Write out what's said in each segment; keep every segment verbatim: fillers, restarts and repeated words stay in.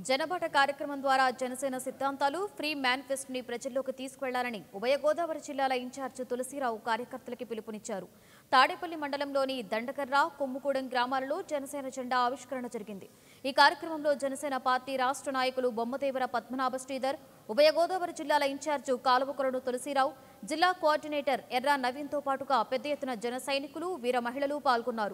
జనబాట కార్యక్రమం ద్వారా జనసేన సిద్ధాంతాలు ఫ్రీ మేనిఫెస్టోని ప్రజల్లోకి తీసుకెళ్లాలని ఉభయ గోదావరి జిల్లాల ఇన్ఛార్జ్ తులసిరావు కార్యకర్తలకు పిలుపునిచ్చారు. తాడేపల్లి మండలంలోని దండకర్ర, కొమ్ముగూడెం గ్రామాలలో జనసేన జెండా ఆవిష్కరణ జరిగింది. ఈ కార్యక్రమంలో జనసేన పార్టీ రాష్ట్ర నాయకులు బొమ్మదేవర పద్మనాభ శ్రీధర్, ఉభయ గోదావరి జిల్లాల ఇన్ఛార్జ్ కాలువకొరడు తులసిరావు, జిల్లా కోఆర్డినేటర్ ఎర్రా నవీన్తో పాటుగా పెద్ద ఎత్తున జన సైనికులు, వీర మహిళలు పాల్గొన్నారు.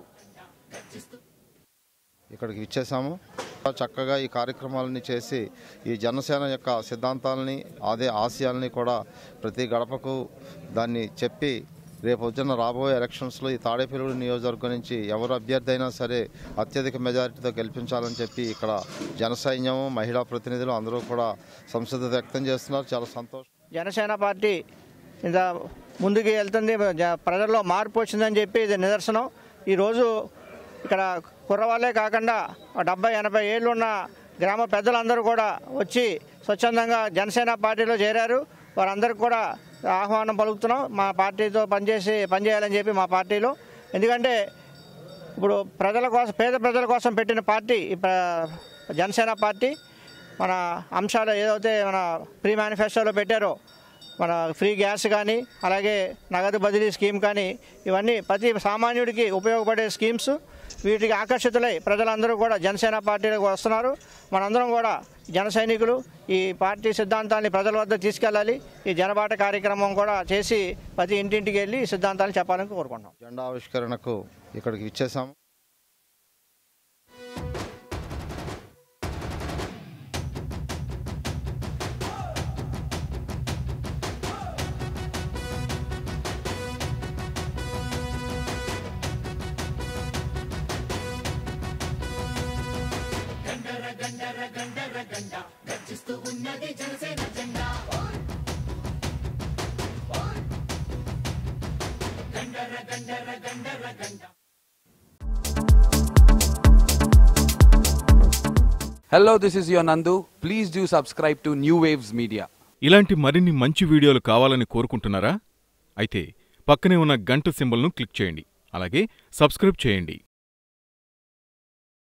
ఇక్కడికి ఇచ్చేసాము. చక్కగా ఈ కార్యక్రమాలని చేసి ఈ జనసేన యొక్క సిద్ధాంతాలని, అదే ఆశయాలని కూడా ప్రతి గడపకు దాన్ని చెప్పి రేపు వచ్చిన రాబోయే ఎలక్షన్స్లో ఈ తాడేపల్లి నియోజకవర్గం నుంచి ఎవరు అభ్యర్థి అయినా సరే అత్యధిక మెజారిటీతో గెలిపించాలని చెప్పి ఇక్కడ జన సైన్యం, మహిళా ప్రతినిధులు అందరూ కూడా సంసిద్ధత వ్యక్తం చేస్తున్నారు. చాలా సంతోషం. జనసేన పార్టీ ఇంత ముందుకు వెళ్తుంది, ప్రజల్లో మార్పు వచ్చిందని చెప్పి ఇది నిదర్శనం. ఈరోజు ఇక్కడ కుర్రవాళ్ళే కాకుండా డెబ్బై ఎనభై ఏళ్ళు ఉన్న గ్రామ పెద్దలందరూ కూడా వచ్చి స్వచ్ఛందంగా జనసేన పార్టీలో చేరారు. వారందరికీ కూడా ఆహ్వానం పలుకుతున్నాం మా పార్టీతో పనిచేసి పనిచేయాలని చెప్పి మా పార్టీలో. ఎందుకంటే ఇప్పుడు ప్రజల కోసం, పేద ప్రజల కోసం పెట్టిన పార్టీ జనసేన పార్టీ. మన అంశాలు ఏదైతే మన ప్రీ మేనిఫెస్టోలో పెట్టారో, మన ఫ్రీ గ్యాస్ కానీ, అలాగే నగదు బదిలీ స్కీమ్ కానీ, ఇవన్నీ ప్రతి సామాన్యుడికి ఉపయోగపడే స్కీమ్స్. వీటికి ఆకర్షితులై ప్రజలందరూ కూడా జనసేన పార్టీలకు వస్తున్నారు. మనందరం కూడా జన సైనికులు ఈ పార్టీ సిద్ధాంతాన్ని ప్రజల వద్ద తీసుకెళ్ళాలి. ఈ జనబాట కార్యక్రమం కూడా చేసి ప్రతి ఇంటింటికి వెళ్ళి ఈ సిద్ధాంతాన్ని చెప్పాలని కోరుకుంటున్నాం. జెండా ఆవిష్కరణకు ఇక్కడికి ఇచ్చేసాము. Hello, this is your Nandu. Please do subscribe to New Waves Media. ఇలాంటి మరిన్ని మంచి వీడియోలు కావాలని కోరుకుంటున్నారా? అయితే పక్కనే ఉన్న గంట సింబల్ను క్లిక్ చేయండి. అలాగే సబ్స్క్రైబ్ చేయండి.